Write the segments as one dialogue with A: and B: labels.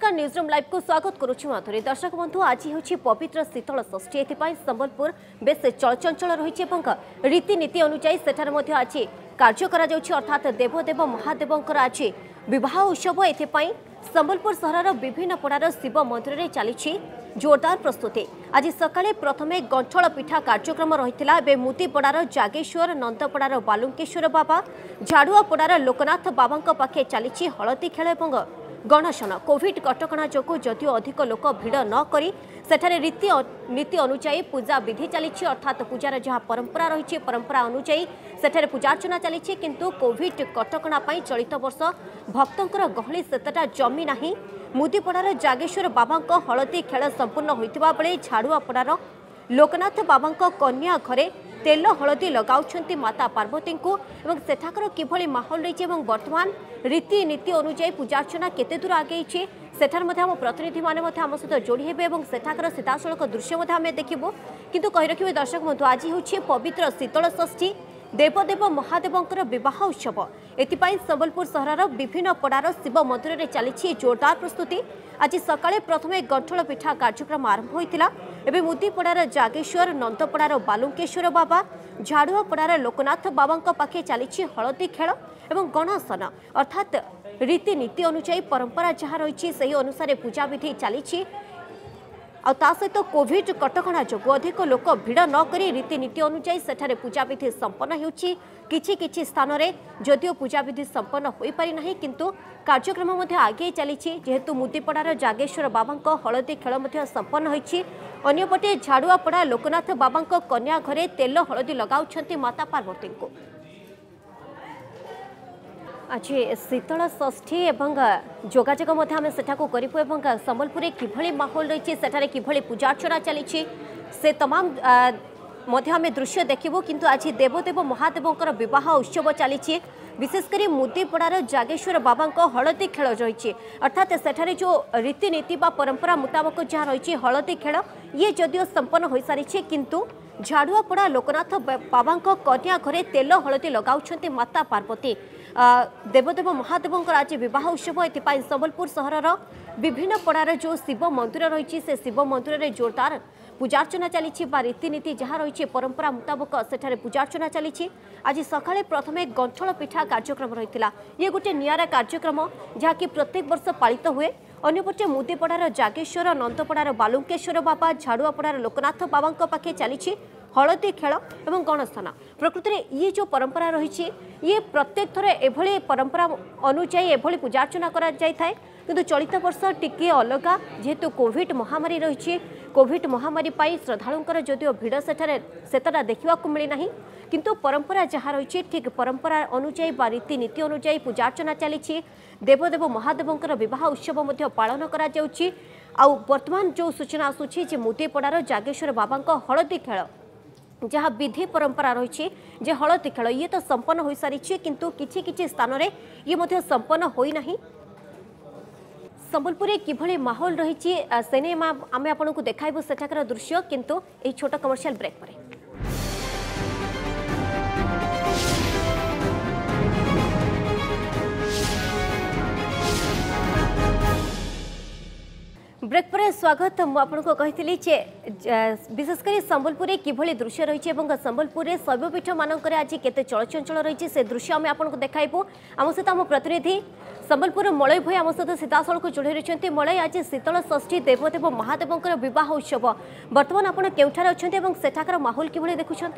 A: नमस्कार newsroom live को स्वागत करुछि माधुरी। दर्शक बंधु आज हूँ पवित्र शीतल षष्ठी एथिपाई संबलपुर बेस चलचंचल रही रीतिनीति अनुसार सेठार आज कार्य करा जाउछि अर्थात देवदेव महादेवंकर आज विवाह उत्सव एथिपाई संबलपुर सहर विभिन्न पड़ार शिव मंदिर में चली जोरदार प्रस्तुति। आज सकाळे प्रथमे गंठल पिठा कार्यक्रम रही मुदीपड़ार जागेश्वर नंदपड़ार बालुंकेश्वर बाबा झाड़ुआपड़ार लोकनाथ बाबा पाखे चली हलदी खेल और गणेशन कोविड कटकणा जो जदियो अधिक लोक भिड़ नक सेठारे रीति अनुजाई पूजा विधि चली अर्थात पूजार जहाँ परंपरा रही परंपरा अनुजाई सेठारे पूजार्चना चली किंतु कोविड कटकणा चलित वर्ष भक्तंकर गहली सेतटा जमी नाही। मुदीपड़ार जागेश्वर बाबा हलदी खेल संपूर्ण होइतिबा बेले झाड़ुआपड़ार लोकनाथ बाबा कन्या घरे तेल हलदी लगाउछंती माता पार्वती को एवं सेठाकर किभली माहौल रही वर्तमान रीतिनीति अनुजाई पूजार्चना केते दूर आगे सेठार आम प्रतिनिधि मैंने आम सहित जोड़ी हेबे और सेठाकर सीधासलख दृश्य आम देखिबु। किंतु कहि रखिबे दर्शक बंधु आज होछि पवित्र शीतल षष्ठी देवदेव महादेवंकर विवाह उत्सव एथिपाई संबलपुर सहर विभिन्न पड़ार शिव मंदिर में चली जोरदार प्रस्तुति। आज सकाळे प्रथमे गंठल पिठा कार्यक्रम आरंभ होइतिला एवं मुदीपड़ार जागेश्वर नंदपड़ार बालुंकेश्वर बाबा झाड़ुआपड़ार लोकनाथ बाबा पाखे चली हलदी खेल और गणेशन अर्थात रीतिनीति अनुजाई परंपरा जहाँ रही से अनुसार पूजा विधि चली सहित कोविड कटकणा जो अधिक लोक भिड़ नक रीतिनीति अनुजाई सेठारे पूजा विधि संपन्न होछि। किछि स्थान रे जदियो पूजा विधि संपन्न हो पारि नाही किंतु कार्यक्रम आगे चली जेहेतु मुदीपड़ार जागेश्वर बाबा हलदी खेल संपन्न होछि। अन्यपटे झाड़ुआपड़ा लोकनाथ बाबा कन्या घरे तेल हलदी लगाउछंती माता पार्वती को। आज शीतल षष्ठी एवं जोगाजोग आम सेठाकू करूँ संबलपुर किभली माहौल रही सेठारे किभली पूजार्चना चली से तमाम आम दृश्य देखिबू। किंतु आज देवदेव महादेवंकर विवाह उत्सव चली विशेषकर मुदीपड़ार जागेश्वर बाबा हलदी खेल रही अर्थात सेठारे जो रीतिनीति बा परंपरा मुताबक जहाँ रही हलदी खेल ये जदियो संपन्न हो सारी किंतु झाड़ुआपड़ा लोकनाथ बाबा कन्या घरे तेल हलदी लगाउछंती माता पार्वती देवदेव महादेवंकर आज विवाह उत्सव एथिपाई संबलपुर सहर विभिन्न पड़ार जो शिव मंदिर रही से शिव मंदिर में जोरदार पूजार्चना चली रीतिनीति जहाँ रही परंपरा मुताबक सेठारे पूजार्चना चली। आज सकाळे प्रथमे गंठल पिठा कार्यक्रम रही ये गोटे नियारा कार्यक्रम जहाँकि प्रत्येक वर्ष पालित हुए। अन्यपटे मुदीपड़ार जागेश्वर नंदपड़ार बालुंकेश्वर बाबा झाड़ुआपड़ार लोकनाथ बाबा पाखे चली हलदी खेल और गणेशन प्रकृत में ये जो परंपरा रही ये प्रत्येक थर एभली परंपरा अनुजाई एभली पूजार्चना करा जाय थाए किंतु चलित वर्ष टिके अलग जेहेतु कोविड महामारी रही कोविड महामारी पाई श्रद्धालुंकर जदियो भिड़ सेतटा देखा मिलना किंतु परंपरा जहाँ रही ठीक परंपरा अनुजाई बा रीतिनीति अनुजाई पूजार्चना चली देवदेव महादेवंकर विवाह उत्सव पालन करा जाउछि। आउ वर्तमान जो सूचना आसूची मुदीपड़ार जागेश्वर बाबा हलदी खेल जहाँ विधि परंपरा रही जे हलदी खेल ये तो संपन्न हो सारी किंतु किछि स्थान रे ये संपन्न होई नाही। संबलपुर किभली माहौल रही सेने आम आपको देखाइबू सेठाकर दृश्य किंतु एक छोट कमर्शियल ब्रेक पर ब्रेक पर स्वागत। मुझे कही विशेषकर संबलपुर किभली दृश्य रही संबलपुर शैवपीठ मानक आज केते चलचंचल रही से दृश्य आम आपको देखाइबू। आम सहित आम प्रतिनिधि संबलपुर मलय भाई आम सहित सीधासलख जोड़ी रही। मलय आज शीतल षष्ठी देवदेव महादेवंकर विवाह उत्सव बर्तमान आप केउठार अच्छा सेठाकर माहौल किभली देखुं?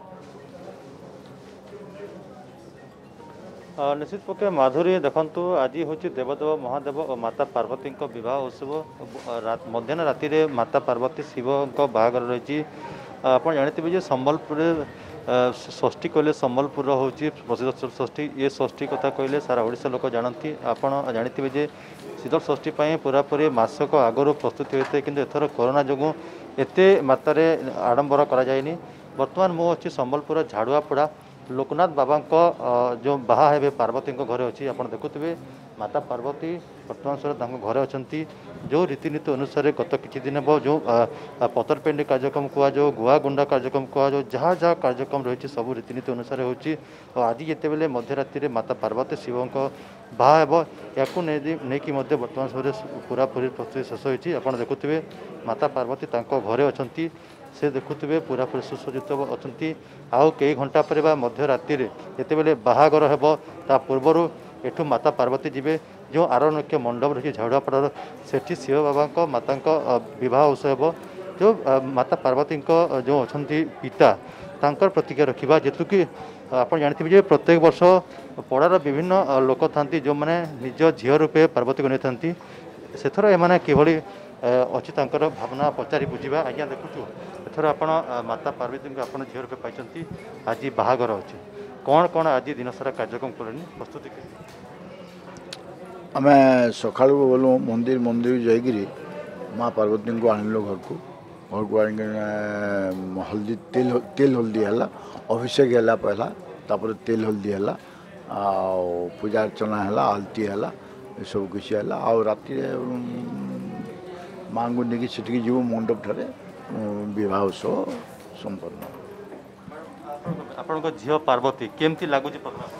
B: निश्चित पक्षे माधुरी देखु आज हूँ देवदेव महादेव और माता पार्वती विवाह उत्सव मध्याह्न राति माता पार्वती शिव बाहागर रही आप जानते संबलपुर षष्ठी कहले संबलपुर हूँ प्रसिद्ध षष्ठी ये षष्ठी कथा कहले सारा ओडिशा लोक जानती आप जानते जे शीतल षष्ठी पूरापूरी मासक आगु प्रस्तुति होता है किंतु एथर कोरोना जो एते मात्रा आडंबर कराए। बर्तमान मुझे संबलपुर झाड़ुआपड़ा लोकनाथ बाबा जो बाहा है पार्वती घरे अच्छी आप देखुए माता पार्वती बर्तमान समय घरे अच्छा जो रीतिनीति अनुसार गत किछि दिन हम जो पतर पेंडी कार्यक्रम कह जो गुआ गुंडा कार्यक्रम कह जो जहाँ जहाँ कार्यक्रम रही सब रीतिनीति अनुसार होची आज जितेबले मध्यराति माता पार्वती शिव बाहा या बर्तमान समय पूरापूरी प्रस्तुति शेष होती आप देखुए माता पार्वती घरे अच्छा से देखुए पूरापूरी सुसज्जित अच्छा आउ कई घंटा पर मध्यराति जितेबले बाहागर हेब ता पूर्वर एठू माता पार्वती जीवे जो आरण्यक मंडप रही झाड़ुआपड़ार सेठी शिव बाबा माता बह उत्सव जो माता पार्वती जो अच्छा पिता तांकर प्रतिज्ञा रखा जेतु कि आप जानते प्रत्येक वर्ष पड़ार विभिन्न लोक था जो मैंने निज झील रूपे पार्वती को नहीं था से एमाने किभली अच्छी भावना पचारि बुझा आज्ञा देखु एथर आप माता पार्वती को आप झील रूपे पाई आज बाहागर अच्छे कौन कौन आज दिन सारा कार्यक्रम कले प्रस्तुति
C: आम सका गलु मंदिर मंदिर जाकि माँ पार्वती को आणल घर को आन हल्दी तेल हल्दी है अभिषेक है पहला तापर तेल हल्दी है पूजा अर्चना है आलती है सब किसी है राति माँ को लेकिन सेठी जीव मंडप ठारे विवाह उत्सव संपन्न
B: आपन झील पार्वती केमती लगुच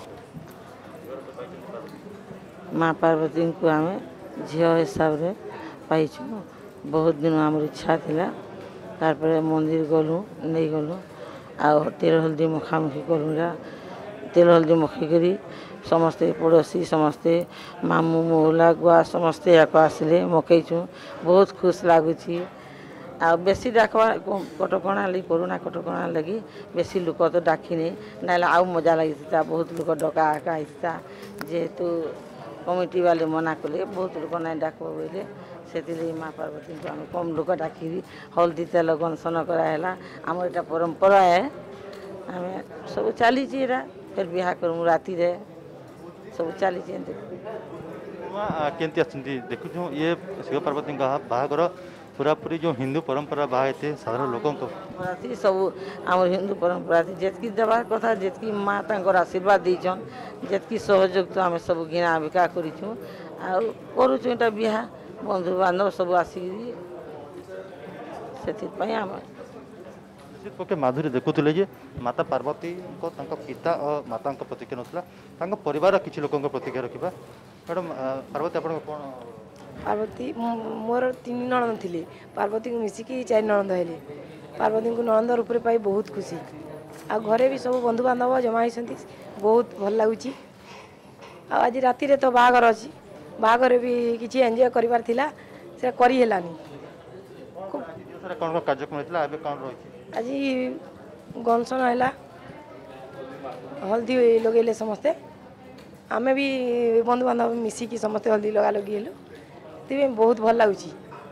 D: माँ पार्वती को आम झील हिसाब से पाई बहुत दिन आम इच्छा थिला तार मंदिर गलु नहीं गलु आ तेल हल्दी मखामुखी कलुरा तेल हल्दी मखिकी समस्ते पड़ोसी समस्ते मामू मोहला गुआ समस्ते या आसिले मकईचु बहुत खुश लगुच आ बेसी डाकवा कटकणा लगी कोरोना कटकणा लगी बेसी लोक तो डाकिनी ना आउ मजा लगी बहुत लोक डका आका जेहेतु कमिटी वाले मना कले बहुत लोक ना डाक बोले से माँ पार्वती को आम कम लोक डाक हल्दी तेल गंसन कराला आम एटा परंपरा है आम सब चली फिर बिहा करूँ राति सब चली
B: केमती देखु ये शिव पार्वती बाहागर पूरापूरी जो हिंदू परंपरा बाहे साधारण लोक
D: सब आम हिंदू परंपरा जितकी देवा कथा जितकी माँ तर आशीर्वाद दीचन जितकी सहयोग तो आम सब घिना बिका करूँ आटा बिहा बंधु बांधव सब आसिक आम
B: निश्चित पक्षे माधुरी देखुले माता पार्वती पिता और माता प्रतिज्ञा नाला परिवार किसी लोक प्रतिज्ञा रखा मैडम पार्वती आप
E: पार्वती मोर 3 नणंद थी पार्वती को मिसिकी 4 नणंद है पार्वती को नणंद रूप में पाई बहुत खुशी आ घरे भी सब बंधु बांधव जमा होती बहुत भल लगुच आज राति तो बाहागर अच्छी बाहागर भी किसी एंजॉय कर करनी
B: कौन कार्यक्रम
E: आज गंसन है हल्दी लगे समस्ते आमे भी बंधु बांधव मिसिकी समस्ते हल्दी लगा लगी हेलु ते बहुत भल लगुच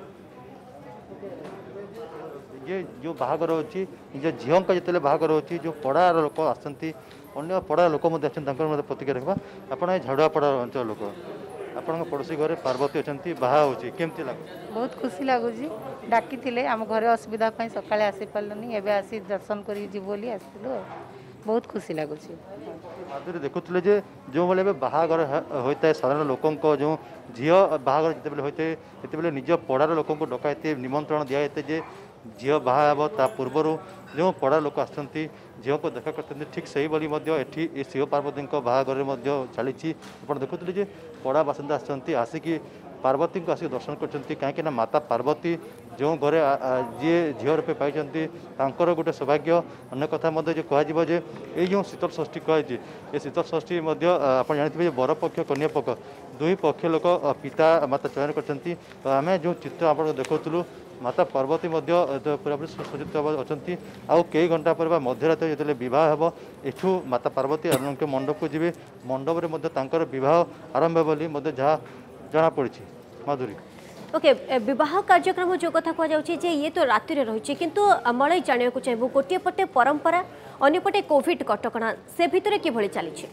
B: ये जो बाहागर अच्छी निज झील का जिते बाहागर अच्छी जो पड़ार लोक आसती अन्य पड़ा लोक प्रतिज्ञा रखा आपड़ झाड़ुआपड़ा अंचल लोक आपण पड़ोसी घर पार्वती अच्छा बाहा होमती लगे
F: बहुत खुशी लगुच डाकी थे आम घर असुविधा सकाଳେ आसी पार्लुनी एवं आसी दर्शन करी आसलु बहुत खुशी लगुच
B: माधुरी देखुले जो भाई बाहागर होता है साधारण लोक जो झील बाहागर जिते होते से निज पड़ार लोक डकाते निमंत्रण दिखाते जे झील बाहा ता पूर्वर जो पड़ा लोक आसती झील को देखा करते ठीक से ही शिव पार्वती बाहागर चली देखुले पड़ा बासिंदा आसिकी पार्वती को आसिक दर्शन कर कहीं माता पार्वती जो घरे जी झील रूपे पाई गोटे सौभाग्य अन्य कथा जो कह जो शीतल षष्ठी कही ये शीतल षष्ठी आप जानते हैं बर पक्ष कन्या पक्ष दुई पक्ष लोक पिता माता चयन कर आम जो चित्र आप देखुलू माता पार्वती पूरापूरी सुसज्जित अच्छा आउ कई घंटा पर मध्यराति जो बह हम एठू माता पार्वती आरण्य मंडप को जी मंडप में बह आरंभ बोली जहाँ जना पड़ी माधुरी
A: ओके विवाह कार्यक्रम जो कथा कहुचे ये तो राति रही किंतु मल जाना चाहिए गोटे पटे परंपरा अंपटे कोविड कटकणा से भितर किभली चली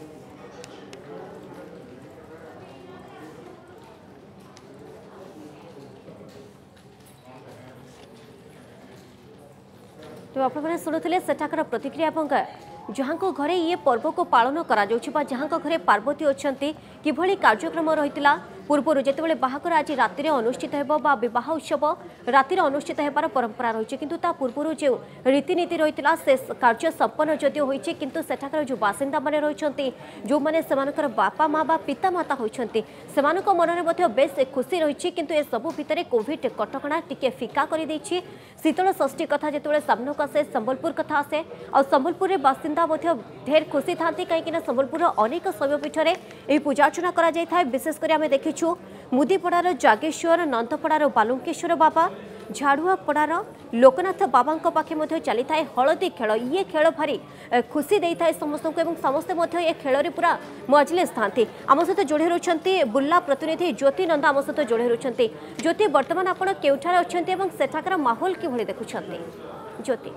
A: तो आपने शुणुले सेठाकर प्रतिक्रिया जहाँ घरे ये पर्व को पालन करा जहाँ घरे पार्वती अच्छा किभली कार्यक्रम रही पूर्व जितेबाला बाहागर आज राति अनुष्ठित हो बह उत्सव राति अनुष्ठित होबार परंपरा रही किंतु ता पूर्व जो रीतिनीति रही से कार्य संपन्न जदिव होती किंतु सेठाकर जो बासिंदा माने रही जो मैंने से बापा माँ बा पिता माता होती से मन में बेस खुशी रही किंतु ए सबू भितर कोविड कटकणा टिके फिका कर शीतल षष्ठी कथा जिते सामनाक आसे संबलपुर कथा आसे और संबलपुर बासिंदा ढेर खुशी था कहीं संबलपुर अनेक शैवपीठ में पूजार्चना कर विशेषकर आम देखीचु मुदीपड़ार जागेश्वर नंदपड़ार बालुंकेश्वर बाबा झाड़ुआपड़ार लोकनाथ बाबा पाखे चली था हलदी खेल ये खेल भारी खुशी दे था समस्त को समस्ते ये खेल पूरा मजलिस था आम सहित जोड़ी रही बुर्ला प्रतिनिधि ज्योति नंदा आम सहित जोड़ी रही ज्योति बर्तमान आपड़ केउठार अच्छा सेठाकर माहौल किभली देखुं ज्योति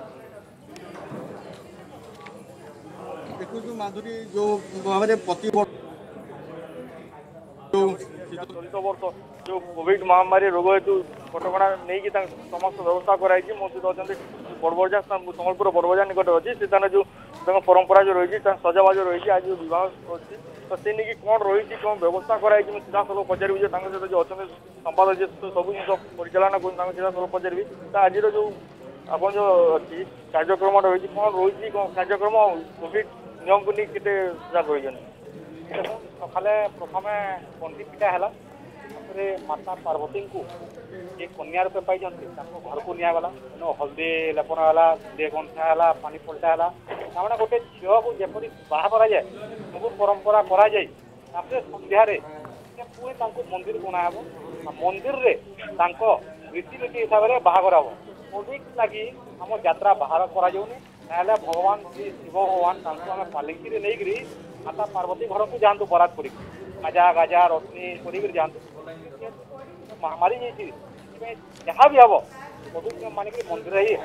G: देखो माधुरी जो भाव प्रति चलित वर्ष जो कोविड महामारी रोग हेतु कटका नहीं समस्त व्यवस्था कराई मो सहित अच्छा बड़बजा संबलपुर बड़बजा निकट अच्छी से जो परंपरा जो रही सजाबाज रही आज बहुत अच्छी तो से नहीं कौन रही कौन व्यवस्था कराई सीधा सब पचारि सहित जो अच्छा संवाद सब जिन परिचालना कर सीधा सब पचारि आज जो आप जो अच्छी कार्यक्रम रही कौन रही कौन कार्यक्रम कोविड नियम को नहीं केते रही सकाले प्रथम पंथी पिटा है माता पार्वती को ये कन्या रूपे पाई घर को निगला हल्दी लेपन है दे गंथा है पानी पलटा है गोटे झील को जपरी बाहा कराए सब परंपरा कराए सन्धार पुणी मंदिर को अणाब मंदिर रीतिनीति हिसाब से बाहागर हम कोविड लगी आम यात्रा बाहर करा भगवान श्री शिव भगवान आम पालिकी नहीं माता पार्वती घर को जातु बरात कर गाजा गाजा रश्मि कर जातु महामारी जहाँ भी हम कोविड मानिक मंदिर ही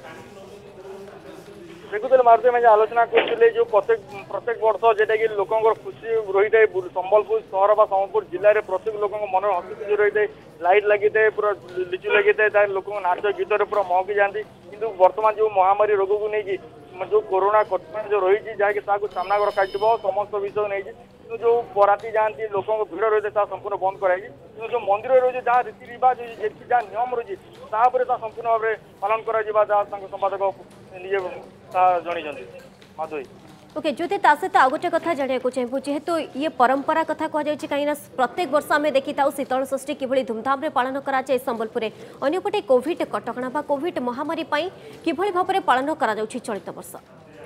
G: देखुले मारुति में आलोचना करते जो प्रत्येक वर्ष जेटा कि लोक खुशी रही है संबलपुर सहर बा संबलपुर जिले में प्रत्येक लोक मन हसी खुशी रही है लाइट लगी था पूरा लिचु लगी था लोक नाच गीत पूरा महकी जाती किंतु वर्तमान जो महामारी रोग को नहीं जो कोरोना कटकणा जो रही जहाँकि सामना रखा समस्त विषय नहीं जो बराती जाती लोक भिड़ रही है संपूर्ण बंद कराई जो मंदिर रही है जहाँ रीति रिवाज जहाँ नियम रही है संपूर्ण भाव में पालन कर संपादक निजे जन माधुरी
A: ओके ज्योति सहित आ गोटे कथा जाना चाहिए जेहेतु ये परंपरा कथा कहुई कहीं प्रत्येक वर्ष आम देखी था शीतल षष्ठी किभली धूमधाम पालन कराए संबलपुर अंपटे कोविड कटकणा कोविड महामारी किभली भाव में पालन करा चलित वर्ष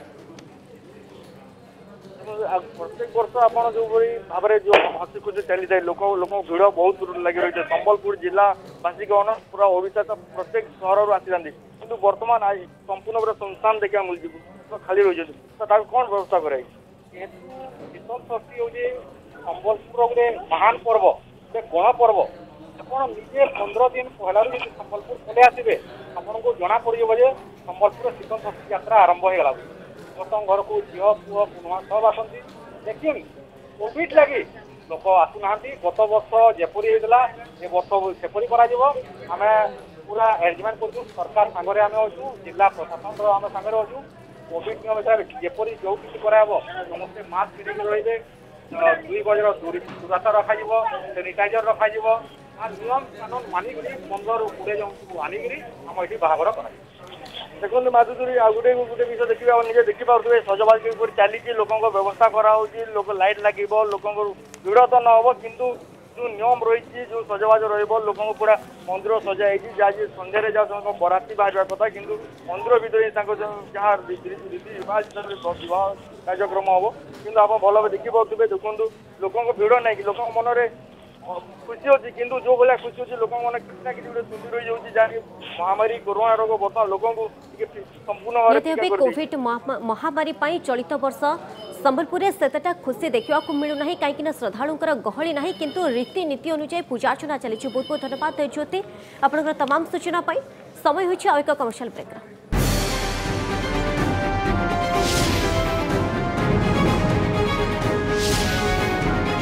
G: प्रत्येक वर्ष आप जो भाव में जो हसी खुशी चली जाए लोक भिड़ बहुत लगी रही है संबलपुर जिलावासी कौन पूरा ओडिशा तो प्रत्येक सहर आसी जाती किंतु वर्तमान आज संपूर्ण पूरा सुनसान देखा मिलती तो खाली रही तो कौन व्यवस्था कराई शीतल षष्ठी हूँ संबलपुर गोटे महान पर्व गोटे गण पर्व आप निजे 15 दिन पहला संबलपुर पलि आसवे आपको जना पड़े संबलपुर शीतल षष्ठी यात्रा आरंभ होगा समस्त घर को झील पुह पुनुआ सब आसती लेकिन कोविड लगी लोक आसुना गत वर्ष जपरी होता ए वर्ष सेपरी आम पूरा एरेंजमेंट कर सरकार सांगे आम अच्छू जिला प्रशासन आम सांगे अच्छू कोविड नियम हिसाब से जपरी जो किसी कराब समस्ते मास्क पिंधिक रही 2 गजर दूरता रखा सानिटाइजर रखा नियम कानून मानिक 15-20 जन आनिक आम ये बाहागर कर देखो माधुरी आ गोटे विषय देखिए निजे देखिपे सजबाज चली लोक व्यवस्था कराई लोक लाइट लगे लोक भिड़ तो न हम किंतु जो नियम रही जो सजबाज रोक पूरा मंदिर सजाई जहाँ सन्धार जहाँ बराती बाहर कथा कि मंदिर भर जहाँ रीति रिवाज विवाह कार्यक्रम हम कि आप भल देखिपे देखो लोक भिड़ ना कि लोक मन में खुशी अच्छी किंतु जो भाया खुशी अच्छी लोक मैंने कितना कि सुधि रही जाऊँगी जहाँ महामारी कोरोना रोग बर्तमान लोक संपूर्ण
A: कोविड महामारी चलित वर्ष संबलपुर सेतटा खुशी देखा मिलूना कहीं श्रद्धालुंकर गहली ना किंतु रीतिनीति अनुसार पूजार्चना चली बहुत बहुत धन्यवाद ज्योति आपंकर तमाम सूचना समय हो एक कमर्शियल ब्रेक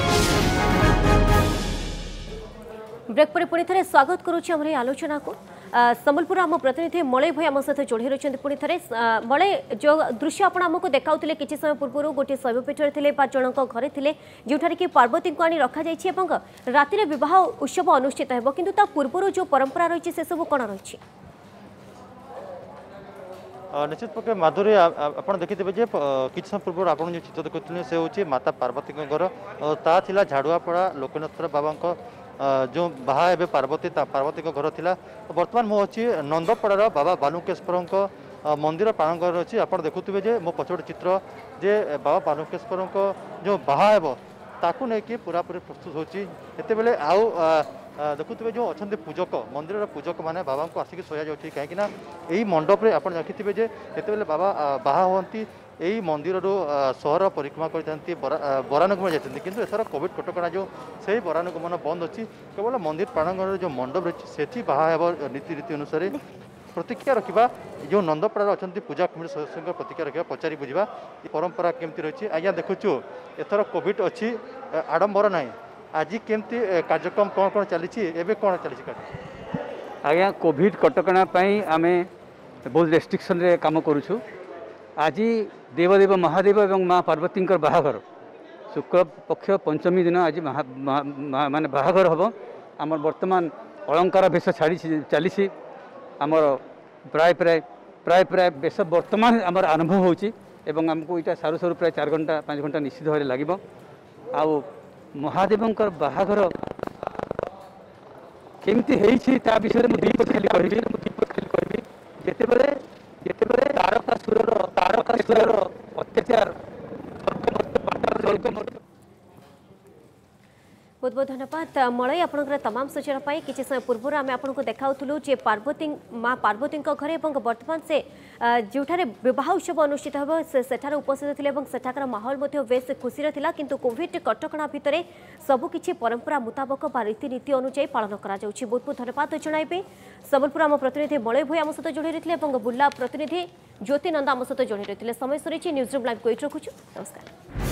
A: ब्रेक पर पुणी थे स्वागत करुच्ची आलोचना को संबलपुर आम प्रतिनिधि मलय भाई आम सहित जोड़ी रही पुणी थे मलय जो दृश्य आप आमको देखाऊे किसी समय पूर्व गोटे शैवपीठ थे जनक घरे थे जोठार कि पार्वती को आनी रखा राति विवाह उत्सव अनुष्ठित हो कि पूर्व जो परंपरा रही से सब कौन रही
B: निश्चित पक्ष माधुरी आप देखिथे किसी समय पूर्व आप जो चित्र देखुते से हूँ माता पार्वती घर ता झाड़ुआपड़ा लोकनाथ बाबा जो बाहा एवं पार्वती पार्वती घर था बर्तमान मु अच्छी नंदपड़ार बाबा बालुकेश्वर मंदिर प्राणगर अच्छी आप देखुवे जे मो पछोट चित्र जे बाबा बालुकेश्वर जो बाहा हेब ताकू नहीं पूरापूरी प्रस्तुत होते आउ देखुवे जो अच्छा पूजक मंदिर पूजक मैंने बाबा को आसिक शोया जाऊँगी कहीं यही मंडप में आप देखिथे जे जिते बाबा बाहा हुंती यही मंदिर सहर परिक्रमा करते बरानुगमन जाती किंतु एथर कोविड कटका जो से बरानुगमन बंद अच्छी केवल मंदिर प्राणगर जो मंडप रही से बाहा हेब नीति अनुसार प्रतिक्रिया रखा जो नंदपड़ा अच्छा पूजा कमिटी सदस्य प्रतिक्रिया रखा पचारि बुझा परंपरा केमती रही आज्ञा देखुचु एथर कोविड अच्छी आडंबर ना आज केमती कार्यक्रम कौन कौन चली कौन चली
H: आज्ञा कोविड कटका आम बहुत रेस्ट्रिक्शन रे काम करुछु आज देवदेव महादेव एवं माँ पार्वती बाहाघर शुक्ल पक्ष पंचमी दिन आज माने बाहाघर हम आम बर्तमान अलंकार बेश छाड़ी चली आमर प्राय प्राय प्राय प्राय बेश बर्तमान आम आरंभ होमको यहाँ सारू सारू प्राय 4 घंटा 5 घंटा निश्चित भाव लगे आउ महादेव बाहाघर केमती है विषय में दीपक खाली कहि जितेबाला तारकासुर अत्याचार
A: बहुत बहुत धन्यवाद मलय आपंकर तमाम सूचना पाई किसी समय पूर्व आम आपको देखाऊलु जे पार्वती माँ पार्वती घरे बर्तमान से जोठारे विवाह उत्सव अनुष्ठित हो सेठार उपस्थित थे सेठाकर माहौल बेस खुशी था किंतु कोविड कटका भितर सबकि परंपरा मुताबक बा रीतिनीति अनुଯାयी पालन करा बहुत बहुत धन्यवाद जन संबलपुर आम प्रतिनिधि मलय भाई आम सहित जोड़ी रही बुर्ला प्रतिनिधि ज्योति नंदा आम सहित जोड़ी रही समय सरी न्यूज रूम लाइव को रखुच्छू नमस्कार।